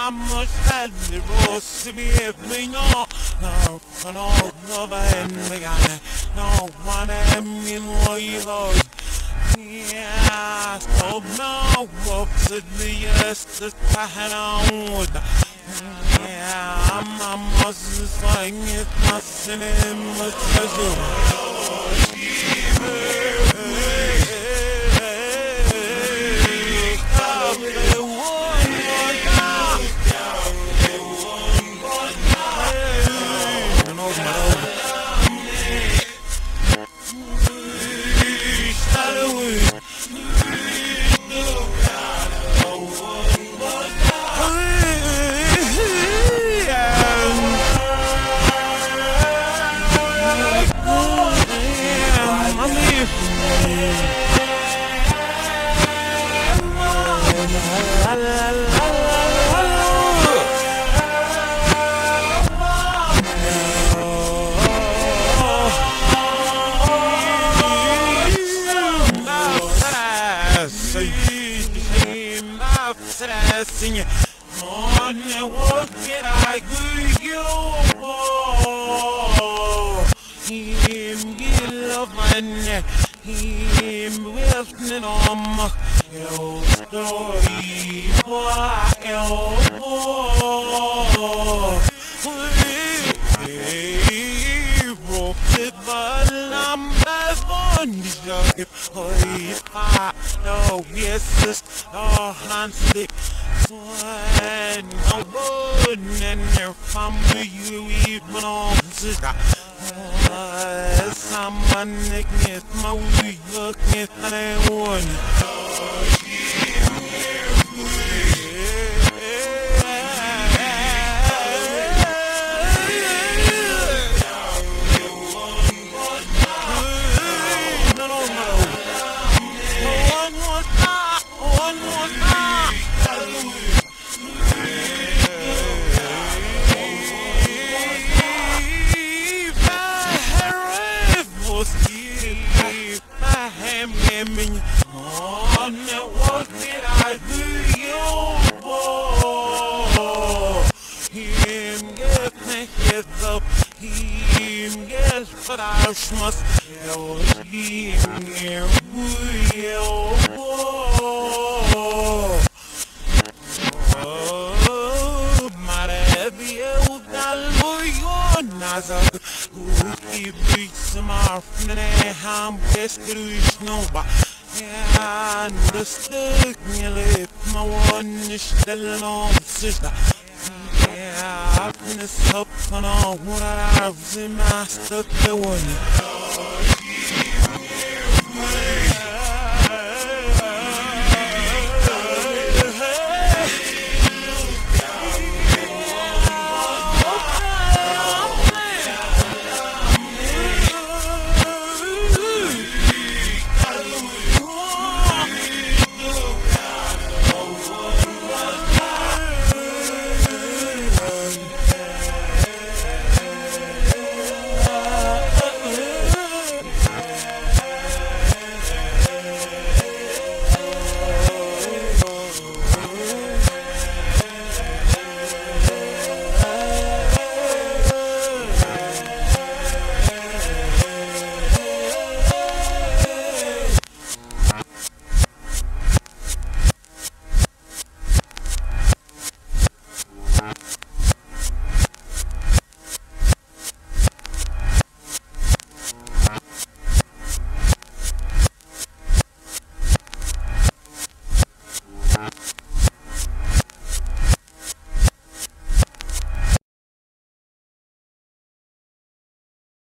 must have the rose to be every no. No, no, no one am in loyal. Yeah, so no, what's the yes, the Tahanwood. Yeah, I'm just like it, nothing in the treasure. Sing on the walk that I could you him give and him with on your story no, yes, oh, handstick. When I wouldn't and there from you even on sister. Someone nickness my wee look at that one. On the walk that I do you him get me hit up him get but I must tell him here Nazar, who beats my friend, I'm best to know. Yeah, understood me, lift my one is still on sister. Yeah, I've been a soap on what I was in my stuff.